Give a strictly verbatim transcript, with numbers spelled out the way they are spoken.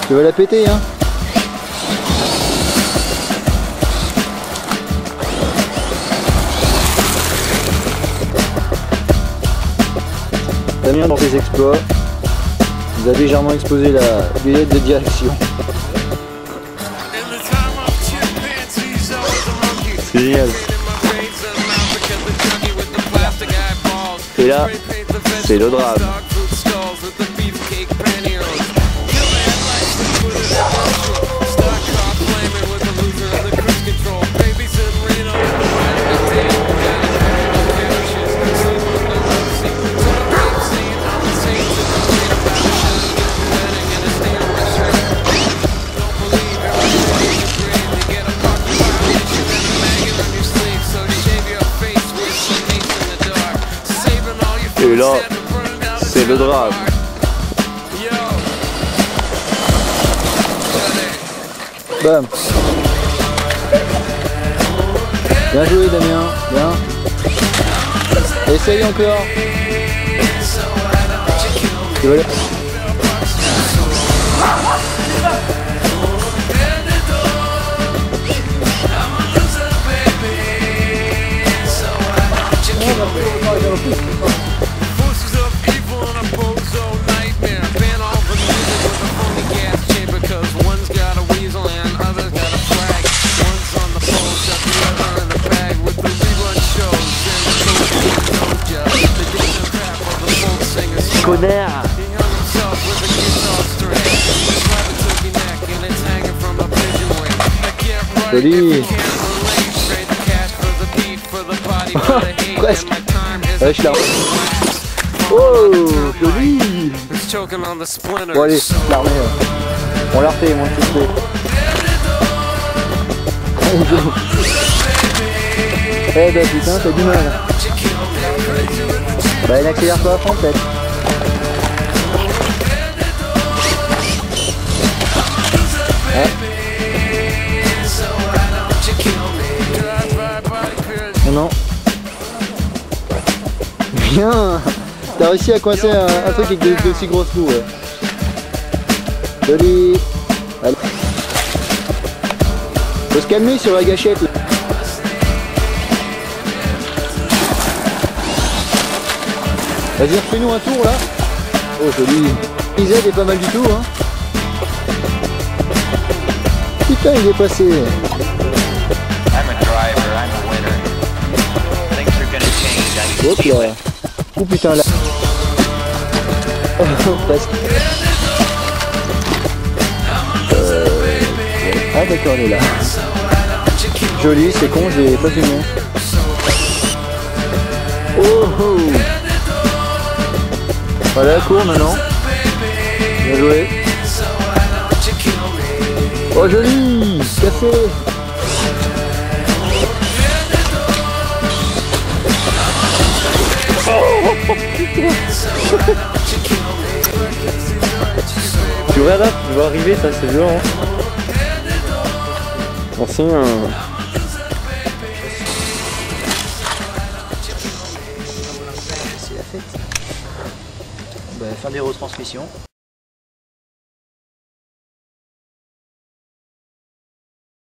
Tu vas la péter, hein? Damien, dans ses exploits, nous a légèrement exposé la billette de direction. C'est génial. Et là, c'est le drame. Et là, c'est le drame. Bam. Bien joué Damien, bien. Essaye encore. Tu vas aller. Connard. Joli. Presque. Ouais, je l'ai. Oh, joli. Bon allez, l'armée. On l'a refait, moi je sais. Eh bah putain, t'as du mal. Bah il accélère pas à fond peut-être. Ah. Oh non. Bien. T'as réussi à coincer un, un truc avec de, de si grosses roues. Ouais. Joli. Allez. Faut se calmer sur la gâchette. Là. Vas-y, refais-nous un tour là. Oh joli. Isaac est pas mal du tout hein. Putain il est passé. I'm a driver, I'm a winner. Things are gonna change. I Hop là. Oh putain là. Oh presque. Euh... Ah d'accord elle est là. Joli, c'est con, j'ai pas filmé. Oh oh. Voilà, cours maintenant. Bien joué. Oh joli. Café. Oh putain. Tu vois là, tu vois arriver, ça c'est violent. On sent un... C'est la fête. Bah, fin des retransmissions.